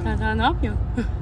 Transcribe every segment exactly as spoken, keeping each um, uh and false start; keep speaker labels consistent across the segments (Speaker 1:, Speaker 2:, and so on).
Speaker 1: Talha ne yapıyor?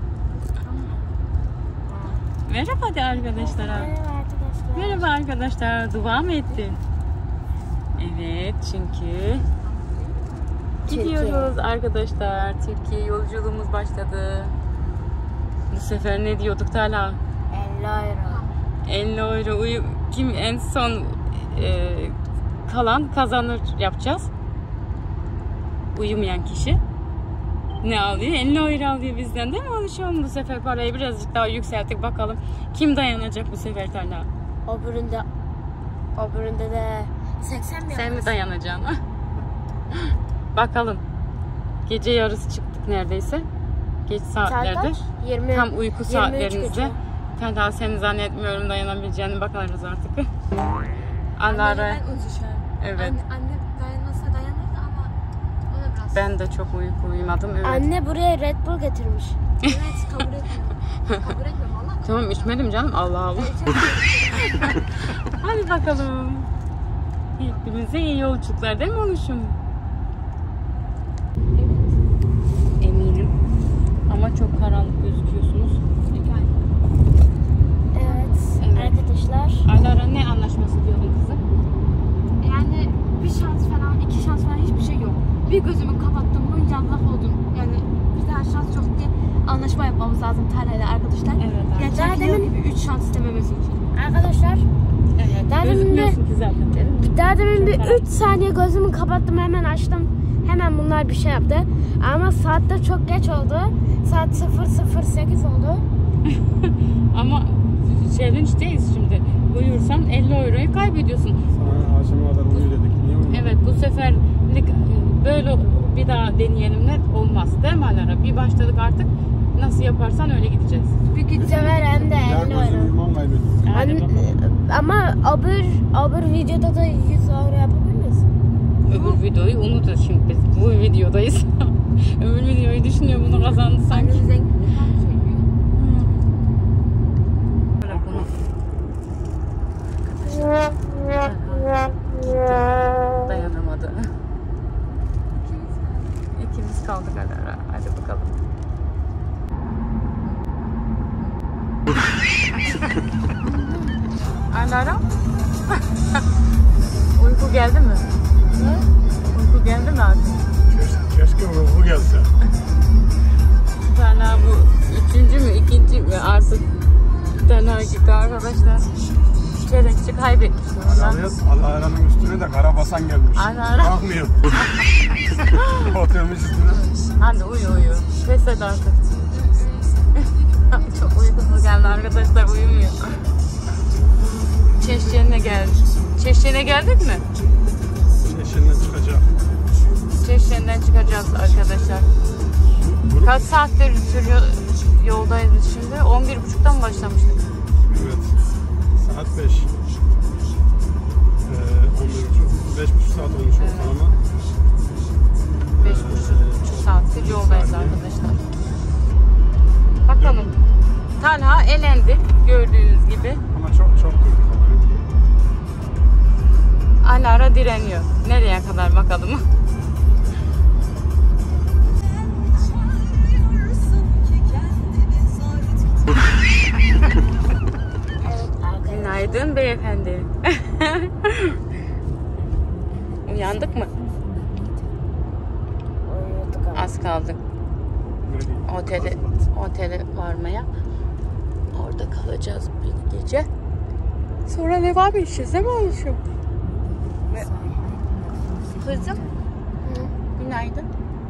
Speaker 1: Merhaba de arkadaşlara.
Speaker 2: Merhaba arkadaşlar.
Speaker 1: Merhaba arkadaşlar. Dua mı ettin? Evet, çünkü gidiyoruz arkadaşlar. Türkiye yolculuğumuz başladı. Bu sefer ne diyorduk Talha?
Speaker 2: elli euro.
Speaker 1: elli euro. Uyu, kim en son e, kalan kazanır yapacağız. Uyumayan kişi ne alıyor? elli euro alıyor bizden, değil mi oğlum? Bu sefer parayı birazcık daha yükselttik, bakalım kim dayanacak bu sefer Talha?
Speaker 2: Öbüründe öbüründe de seksen mi?
Speaker 1: Sen mi dayanacaksın? Bakalım. Gece yarısı çıktık neredeyse. Geç saatlerde.
Speaker 2: yirmi,
Speaker 1: Tam uyku saatlerimizde. Talha seni zannetmiyorum dayanabileceğini, bakarız artık. Alara. Evet.
Speaker 3: Anne, anne dayanırsa dayanır ama o da biraz.
Speaker 1: Ben de çok uyku uyumadım. Evet.
Speaker 2: Anne buraya Red Bull getirmiş.
Speaker 3: Evet, kabul etmiyorum. Kabul etmiyorum valla.
Speaker 1: Tamam, içmedim canım. Allah Allah. Hadi bakalım. Hepimize iyi yolculuklar, değil mi oluşum? Eminim. Ama çok karanlık gözüküyorsunuz.
Speaker 2: Evet,
Speaker 1: Evet.
Speaker 2: arkadaşlar.
Speaker 1: Alara ne anlaşması diyordun kızım?
Speaker 3: Yani bir şans falan, iki şans falan hiçbir şey yok. Bir gözümü kapattım, bunca Allah oldum. Yani bir daha şans yok diye anlaşma yapmamız lazım Talha'yla arkadaşlar.
Speaker 1: Evet,
Speaker 3: Gerçekten
Speaker 2: Daha demin-
Speaker 3: gibi üç şans istememesi için.
Speaker 2: Arkadaşlar,
Speaker 1: Evet.
Speaker 2: Daha demin de-
Speaker 1: Gözükmüyorsun ki zaten, değil mi?
Speaker 2: daha demin
Speaker 1: Çok
Speaker 2: bir
Speaker 1: karanlık.
Speaker 2: üç saniye gözümü kapattım, hemen açtım. Hemen bunlar bir şey yaptı. Ama saat de çok geç oldu. Saat sıfır sıfır sekiz oldu.
Speaker 1: Ama challenge'deyiz şimdi. Uyursan elli euroyu kaybediyorsun.
Speaker 4: Sana akşama kadar uyu dedik. Niye uyumadın?
Speaker 1: Evet, bu seferlik böyle bir daha deneyelimler olmaz, değil mi Alara? Bir başladık artık. Nasıl yaparsan öyle gideceğiz.
Speaker 2: Bir gün sefer hem de
Speaker 4: Ya
Speaker 2: elli
Speaker 4: gözüm
Speaker 2: euro.
Speaker 4: uyumam kaybettim.
Speaker 1: Hadi
Speaker 2: Anne,
Speaker 1: bakalım.
Speaker 2: ama öbür, öbür videoda da yüz euro yapabilir miyiz?
Speaker 1: Öbür videoyu unutur şimdi, biz bu videodayız. Öbür videoyu düşünüyor, bunu kazandı sanki.
Speaker 3: Anne zenginlik falan söylüyor.
Speaker 1: Bırak bunu. Dayanamadı. İkimiz kaldık Alara. Hadi bakalım. Alara? Uyku geldi mi?
Speaker 2: Ne?
Speaker 1: Uyku geldi mi abi?
Speaker 4: Keşke, keşke ruhu gelse.
Speaker 1: Talha bu üçüncü mü ikinci mi artık Talha gitti arkadaşlar. Çelenci kaybetmiş ondan.
Speaker 4: Yalnız Allah'ın üstüne de kara basan gelmiş.
Speaker 1: Ana.
Speaker 4: Kalkmıyor. Oturmuş üstüne.
Speaker 1: Hadi uyu uyu. Pes et artık. Çok uykusuz geldi arkadaşlar, uyumuyor. Çeşçenine geldik. Çeşçene geldik mi?
Speaker 4: Eşinden çıkacak.
Speaker 1: Çeşçenden çıkacağız arkadaşlar. Kaç saattir sürüyor, yoldayız biz şimdi? on bir buçuktan başlamıştık.
Speaker 4: Evet. Saat beş. Ee, on bir buçuk. Beş buçuk saat olmuş
Speaker 1: Evet.
Speaker 4: ortalama.
Speaker 1: beş buçuk saattir yoldayız arkadaşlar. Bakalım. Talha elendi gördüğünüz gibi.
Speaker 4: Ama çok çok durduk ama.
Speaker 1: Alara direniyor. Nereye kadar bakalım. Günaydın beyefendi. Uyandık mı?
Speaker 2: Uyuduk ama.
Speaker 1: Az kaldık. Otele, otele varmaya. Orada kalacağız bir gece. Sonra devam edeceğiz, değil mi oğlum? Kızım.
Speaker 2: Hı?
Speaker 1: Günaydın.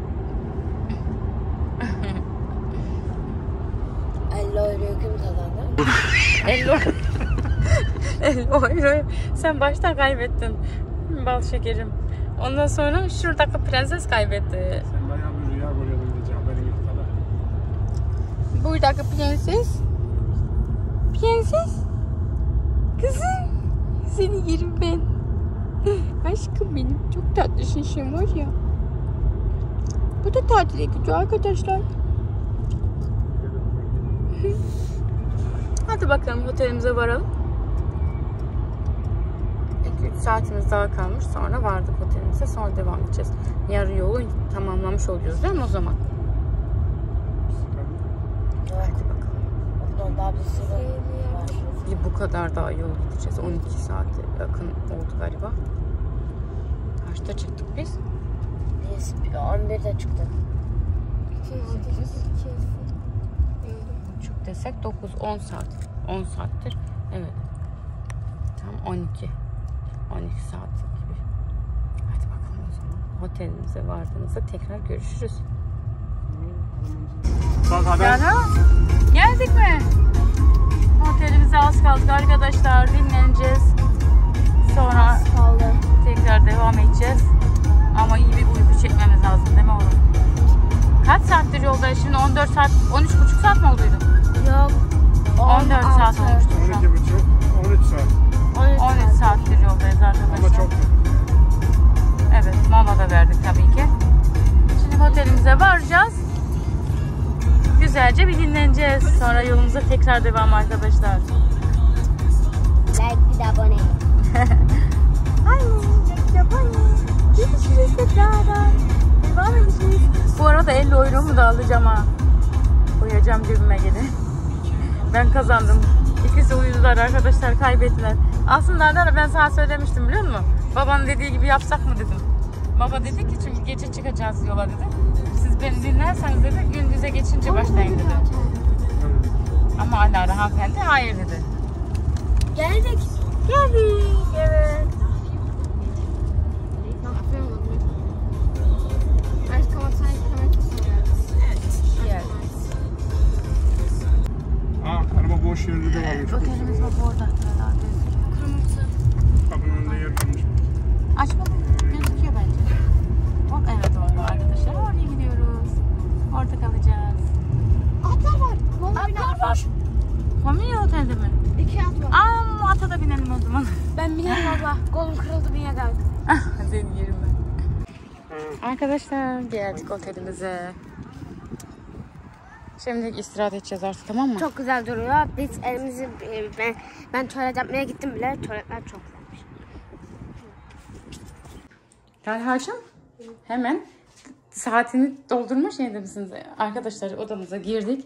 Speaker 2: elli euroyu kim kazandı?
Speaker 1: elli euro. elli euroyu sen başta kaybettin. Bal şekerim. Ondan sonra şuradaki prenses kaybetti.
Speaker 4: Sen bayağı bir rüya görüyordun gece, haberin yok kadar.
Speaker 1: Buradaki prenses. Prenses. Kızım. Seni yerim ben. Aşkım benim. Çok tatlısın sen var ya. Bu da tatile gidiyor arkadaşlar. Hadi bakalım otelimize varalım. iki üç saatimiz daha kalmış. Sonra vardık otelimize. Sonra devam edeceğiz. Yarı yolu tamamlamış oluyoruz, değil mi o zaman? Hadi bakalım.
Speaker 2: Ondan daha bir sürü var.
Speaker 1: Bir bu kadar daha yol gideceğiz. on iki saate yakın oldu galiba. Kaçta çıktık biz?
Speaker 2: Biz on birde çıktık.
Speaker 1: Buçuk desek dokuz on saat. on saattir. Evet. Tam on iki. on iki saat gibi. Hadi bakalım o zaman. Otelimize vardığımızda tekrar görüşürüz.
Speaker 4: Bak adam.
Speaker 1: Geldik mi? Otelimize az kaldık arkadaşlar. Dinleneceğiz. Sonra
Speaker 2: Kaldı.
Speaker 1: tekrar devam edeceğiz. Ama iyi bir uyku çekmemiz lazım değil mi oğlum? Kaç saattir yoldayız şimdi? on dört saat, on üç buçuk saat mi olduydu?
Speaker 2: Yok.
Speaker 1: on dört saat olmuştu şu
Speaker 4: on
Speaker 1: an.
Speaker 4: iki buçuk, on üç saat.
Speaker 1: on üç saattir yoldayız arkadaşlar.
Speaker 4: Ama çok.
Speaker 1: Evet, mola da verdik tabii ki. Şimdi otelimize varacağız. Güzelce bir dinleneceğiz. Sonra yolumuza tekrar devam arkadaşlar.
Speaker 2: Like bir de abone.
Speaker 1: Görüşürüz tekrardan. Devam edeceğiz. Bu arada elli euromu da alacağım ha. Koyacağım cebime geri. Ben kazandım. İkisi uyudular arkadaşlar, kaybettiler. Aslında ben sana söylemiştim biliyor musun? Babanın dediği gibi yapsak mı dedim. Baba dedi ki çünkü gece çıkacağız yola dedi. Siz beni dinlerseniz dedi gündüze geçince başlayın dedi. Ama Alara hanımefendi hayır dedi.
Speaker 2: Geldik.
Speaker 1: Geldik. Evet.
Speaker 4: Aa, araba boş yerinde de varmış.
Speaker 1: Otelimiz bak orada.
Speaker 2: Kırmızı.
Speaker 4: Kapının önünde yer kalmış.
Speaker 1: Açmadım. Gözüküyor bence. Hop, evet orada arkadaşlar. Oraya gidiyoruz. Orada kalacağız.
Speaker 2: Atlar var. Atlar var.
Speaker 1: Familya otelde mi?
Speaker 2: İki at var.
Speaker 1: Aa, ata da binelim o zaman.
Speaker 2: Ben binerim abla. Kolum kırıldı bir yerden.
Speaker 1: Senin yerim ben. Arkadaşlar geldik otelimize. Şimdi istirahat edeceğiz artık, tamam mı?
Speaker 2: Çok güzel duruyor. Biz elimizi ben, ben tuvalet yapmaya gittim bile. Tuvaletler çok güzelmiş.
Speaker 1: Talha'cığım hemen saatini doldurma şeyinde misiniz? Arkadaşlar odamıza girdik.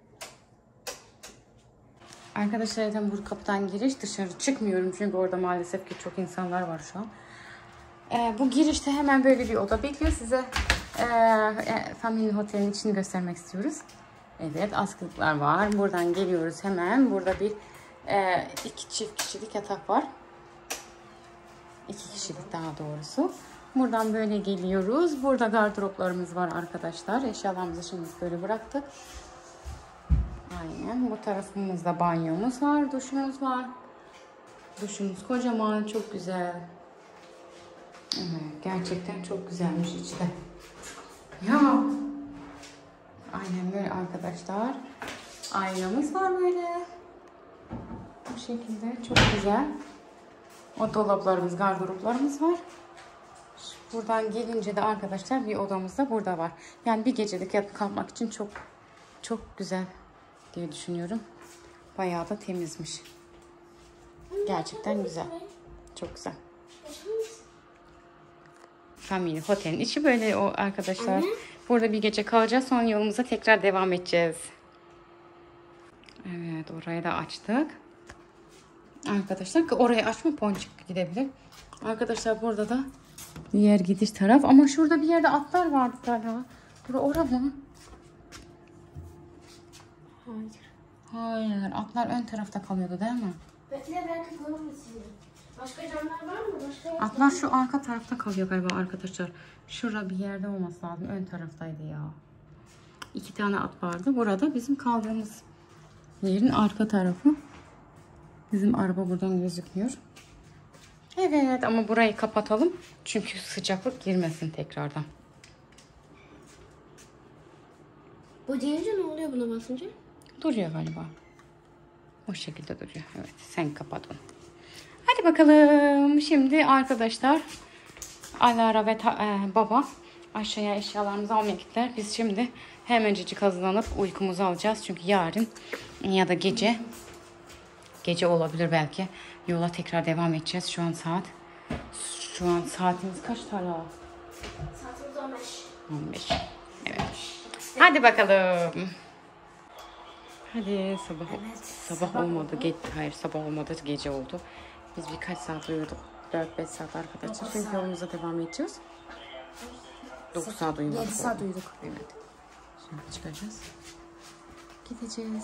Speaker 1: Arkadaşlar zaten bu kapıdan giriş, dışarı çıkmıyorum çünkü orada maalesef ki çok insanlar var şu an. Ee, bu girişte hemen böyle bir oda bekliyor size. Ee, e, Family Hotel'in içini göstermek istiyoruz. Evet, askılıklar var. Buradan geliyoruz hemen. Burada bir e, iki çift kişilik yatak var. İki kişilik daha doğrusu. Buradan böyle geliyoruz. Burada gardıroplarımız var arkadaşlar. Eşyalarımızı şimdi böyle bıraktık. Aynen. Bu tarafımızda banyomuz var. Duşumuz var. Duşumuz kocaman. Çok güzel. Evet, gerçekten çok güzelmiş içi de. Ya. Aynen böyle arkadaşlar. Aynamız var böyle. Bu şekilde çok güzel. O dolaplarımız, gardıroplarımız var. Buradan gelince de arkadaşlar bir odamız da burada var. Yani bir gecelik yatıp kalmak için çok çok güzel diye düşünüyorum. Bayağı da temizmiş. Gerçekten güzel. Çok güzel. Family Hotel'in içi böyle o arkadaşlar. Anne. Burada bir gece kalacağız. Sonra yolumuza tekrar devam edeceğiz. Evet, orayı da açtık. Arkadaşlar orayı açma, ponçik gidebilir. Arkadaşlar burada da diğer gidiş taraf. Ama şurada bir yerde atlar vardı galiba. Bura ora mı?
Speaker 2: Hayır.
Speaker 1: Hayır. Atlar ön tarafta kalıyordu değil mi?
Speaker 2: Bekle, belki bulursun. Başka camlar var mı? Başka
Speaker 1: Atlar şu arka tarafta kalıyor galiba arkadaşlar. Şurada bir yerde olması lazım. Ön taraftaydı ya. İki tane at vardı. Burada bizim kaldığımız yerin arka tarafı. Bizim araba buradan gözükmüyor. Evet ama burayı kapatalım. Çünkü sıcaklık girmesin tekrardan.
Speaker 2: Bu deyince ne oluyor buna basınca?
Speaker 1: Duruyor galiba. O şekilde duruyor. Evet, sen kapat onu. Hadi bakalım. Şimdi arkadaşlar Alara ve ta, e, baba aşağıya eşyalarımızı almaya gittiler. Biz şimdi hemencecik hazırlanıp uykumuzu alacağız. Çünkü yarın ya da gece gece olabilir belki. Yola tekrar devam edeceğiz. Şu an saat şu an saatimiz kaç tane?
Speaker 2: Saatimiz on beş.
Speaker 1: on beş. Evet. Hadi bakalım. Hadi sabah.
Speaker 2: Evet,
Speaker 1: sabah,
Speaker 2: sabah
Speaker 1: olmadı. Ge Hayır sabah olmadı. Gece oldu. Biz birkaç saat uyuduk. dört beş saat arkadaşlar.
Speaker 2: dokuz
Speaker 1: Çünkü
Speaker 2: saat.
Speaker 1: yolumuza devam edeceğiz. dokuz saat uyumadık.
Speaker 2: yedi saat uyuduk.
Speaker 1: Evet. Şimdi çıkacağız. Gideceğiz.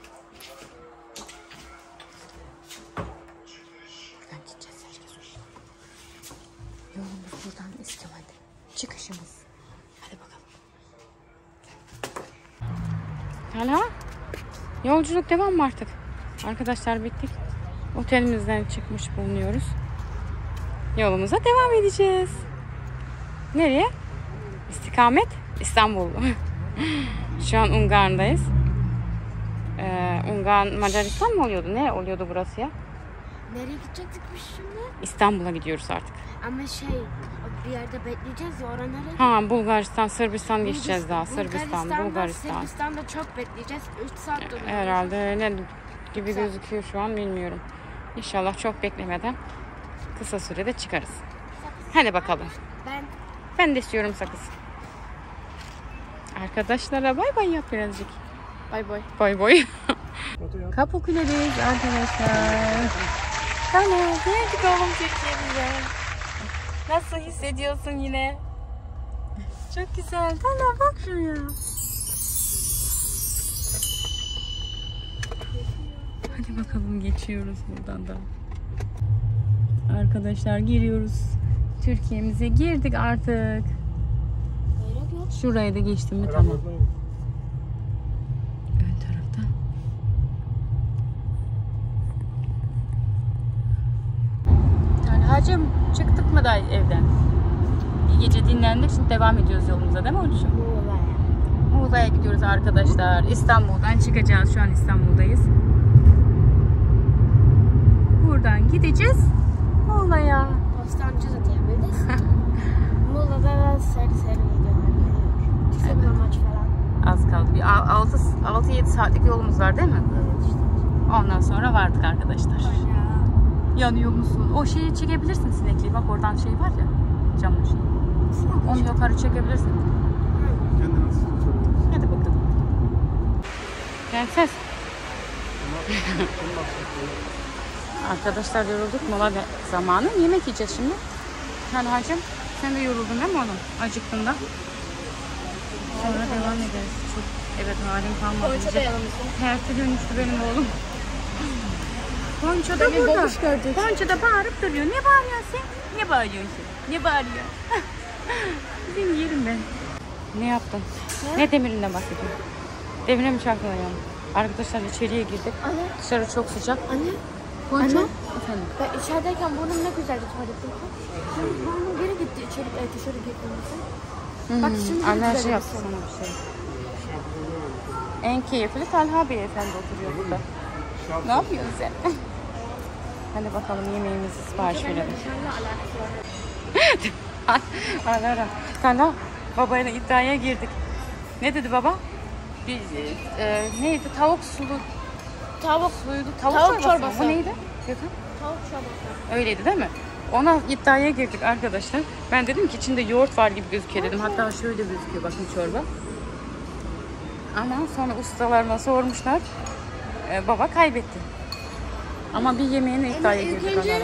Speaker 1: Buradan gideceğiz. Herkes uyuyor. Yolumuz buradan İskemal'de. Çıkışımız. Hadi bakalım. Hala yolculuk devam mı artık? Arkadaşlar bittik. Otelimizden çıkmış bulunuyoruz. Yolumuza devam edeceğiz. Nereye? İstikamet İstanbul. Şu an Ungarn'dayız. Ee, Ungarn Macaristan mı oluyordu? Ne oluyordu burası ya?
Speaker 2: Nereye gidecektik biz şimdi?
Speaker 1: İstanbul'a gidiyoruz artık.
Speaker 2: Ama şey bir yerde bekleyeceğiz ya, oraya nereye?
Speaker 1: Ha Bulgaristan, Sırbistan geçeceğiz daha. Sırbistan,
Speaker 2: Bulgaristan'da,
Speaker 1: Bulgaristan.
Speaker 2: Sırbistan'da çok bekleyeceğiz. üç saat duruyoruz.
Speaker 1: Herhalde ne gibi gözüküyor şu an bilmiyorum. İnşallah çok beklemeden kısa sürede çıkarız. Hadi bakalım.
Speaker 2: Ben
Speaker 1: Ben de istiyorum sakız. Arkadaşlara bay bay yap birazcık.
Speaker 2: bay bay.
Speaker 1: Bay bay.
Speaker 4: Foto yap.
Speaker 1: Kapıkule'deyiz arkadaşlar. Tamam, geldik oğlum Türkiye'mize. Nasıl hissediyorsun yine? Çok güzel. Tamam, bak şuraya. Hadi bakalım geçiyoruz buradan da. Arkadaşlar giriyoruz. Türkiye'mize girdik artık.
Speaker 2: Bayrak yok.
Speaker 1: Şuraya da geçtim mi
Speaker 4: Arap
Speaker 1: tamam.
Speaker 4: oradayım.
Speaker 1: Ön tarafta. Talhacığım çıktık mı da evden? Bir gece dinlendik, şimdi devam ediyoruz yolumuza değil mi oğlum?
Speaker 2: Muğla'ya.
Speaker 1: Muğla'ya gidiyoruz arkadaşlar. İstanbul'dan çıkacağız. Şu an İstanbul'dayız. Buradan gideceğiz Muğla'ya.
Speaker 2: Postancı da diyebiliriz. Muğla'da da seri seri videolar geliyor. Bizim amaç falan.
Speaker 1: Az kaldı. Bir altı yedi saatlik yolumuz var değil mi?
Speaker 2: Evet işte.
Speaker 1: Ondan sonra vardık arkadaşlar. Yanıyor musun? O şeyi çekebilirsin, sinekliği. Bak oradan şey var ya. Camın şeyi. Onu yukarı çekebilirsin.
Speaker 4: Kendini nasıl tutuyorsun?
Speaker 1: Hadi bakalım. Prenses. Arkadaşlar yorulduk. Mola zamanı. Yemek yiyeceğiz şimdi. Talhacığım sen de yoruldun değil mi oğlum? Acıktın da. Sonra devam ederiz. Çok, evet halim kalmadı.
Speaker 2: Ponça da yanımızda.
Speaker 1: Tersi dönüştü benim oğlum. Ponça da
Speaker 2: Beni
Speaker 1: burada.
Speaker 2: bobuş gördük.
Speaker 1: Ponça da bağırıp duruyor. Ne bağırıyorsun sen? Ne bağırıyorsun sen? Ne bağırıyorsun? Bizim yerim ben. Ne yaptın? Ne, ne demirinden bahsediyorsun? Demire mi çarptın ayağını? Arkadaşlar içeriye girdik.
Speaker 2: Anne.
Speaker 1: Dışarı çok sıcak.
Speaker 2: Anne.
Speaker 1: Ponça.
Speaker 2: Anne.
Speaker 1: Efendim.
Speaker 2: Ben içerideyken burnum ne güzeldi tuvalette. Burnum geri gitti içeri, e, dışarı girdiğimizde.
Speaker 1: Hmm.
Speaker 2: Bak şimdi
Speaker 1: Alerji
Speaker 2: güzel
Speaker 1: yaptı
Speaker 2: olsun.
Speaker 1: sana bir şey. En keyifli Talha Beyefendi oturuyor burada. Ne yapıyorsun sen? Hadi bakalım yemeğimizi sipariş verelim. Alara. Talha babayla iddiaya girdik. Ne dedi baba? Bir, e, neydi? Tavuk sulu.
Speaker 2: Tavuk.
Speaker 1: Suydu. Tavuk,
Speaker 2: Tavuk
Speaker 1: çorbası.
Speaker 2: çorbası.
Speaker 1: Bu neydi? Gökhan?
Speaker 2: Tavuk çorbası.
Speaker 1: Öyleydi değil mi? Ona iddiaya girdik arkadaşlar. Ben dedim ki içinde yoğurt var gibi gözüküyor dedim. Hatta şöyle gözüküyor bakın çorba. Ama sonra ustalarına sormuşlar. Ee, baba kaybetti. Ama bir yemeğine iddiaya
Speaker 2: İlk
Speaker 1: girdik
Speaker 2: önce,
Speaker 1: onlara.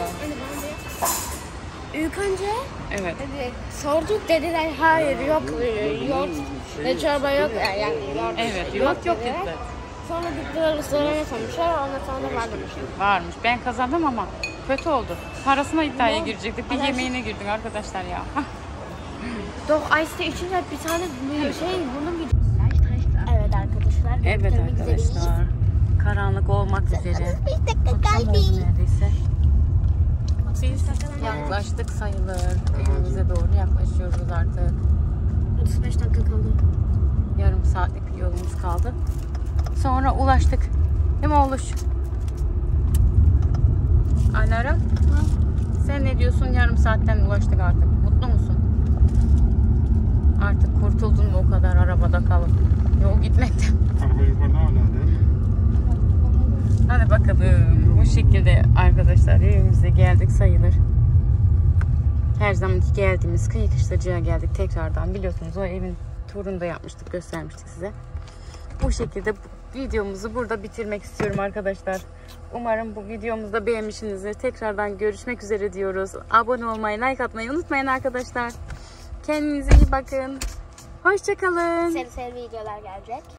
Speaker 2: ilk önce
Speaker 1: Evet.
Speaker 2: dedi, sorduk dediler hayır yok yoğurt ve çorba yok yani yoğurt,
Speaker 1: Evet yoğurt yok dediler.
Speaker 2: Sonra gittiler restorana sormuşlar ondan sonra var demişler.
Speaker 1: Varmış. Ben kazandım ama kötü oldu. Parasına iddiaya girecektik. Bir
Speaker 2: Alerji-
Speaker 1: yemeğine girdik arkadaşlar ya.
Speaker 2: Doch Ice'de içince bir tane şey bunun bir... Evet arkadaşlar.
Speaker 1: Evet
Speaker 2: görüşmek üzereyiz.
Speaker 1: arkadaşlar. Karanlık olmak üzere. Akşam oldu neredeyse. Biz yaklaştık sayılır. Evimize doğru yaklaşıyoruz artık.
Speaker 2: otuz beş dakika kaldı.
Speaker 1: Yarım saatlik bir yolumuz kaldı. Sonra ulaştık. Değil mi oğluş? Alara. Sen ne diyorsun? Yarım saatten ulaştık artık. Mutlu musun? Artık kurtuldun mu o kadar arabada kalıp yol gitmekten?
Speaker 4: Araba yukarıda hala değil mi?
Speaker 1: Hadi bakalım. Bu şekilde arkadaşlar evimize geldik sayılır. Her zamanki geldiğimiz kıyı kışlacıya geldik tekrardan. Biliyorsunuz o evin turunu da yapmıştık, göstermiştik size. Bu şekilde videomuzu burada bitirmek istiyorum arkadaşlar. Umarım bu videomuzu da beğenmişsinizdir. Tekrardan görüşmek üzere diyoruz. Abone olmayı, like atmayı unutmayın arkadaşlar. Kendinize iyi bakın. Hoşça kalın.
Speaker 2: Seri seri videolar gelecek.